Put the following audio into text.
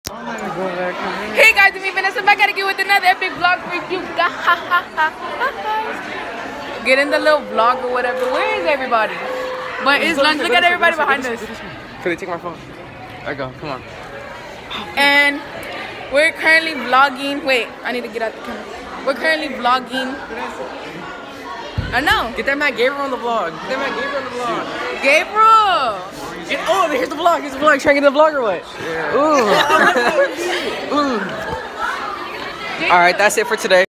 Hey guys, it's me Vanessa back at again with another epic vlog for you guys. Get in the little vlog or whatever. Where is everybody? But it's lunch. Look at everybody behind us. Could they take my phone? There you go. Come on. And we're currently vlogging. Wait, I need to get out the camera. We're currently vlogging. I know. Get that Matt Gabriel on the vlog. Get that Matt Gabriel on the vlog. Gabriel. Oh, here's the vlog. Here's the vlog. Trying to get the vlog or what? Yeah. Ooh. Ooh. All right, that's it for today.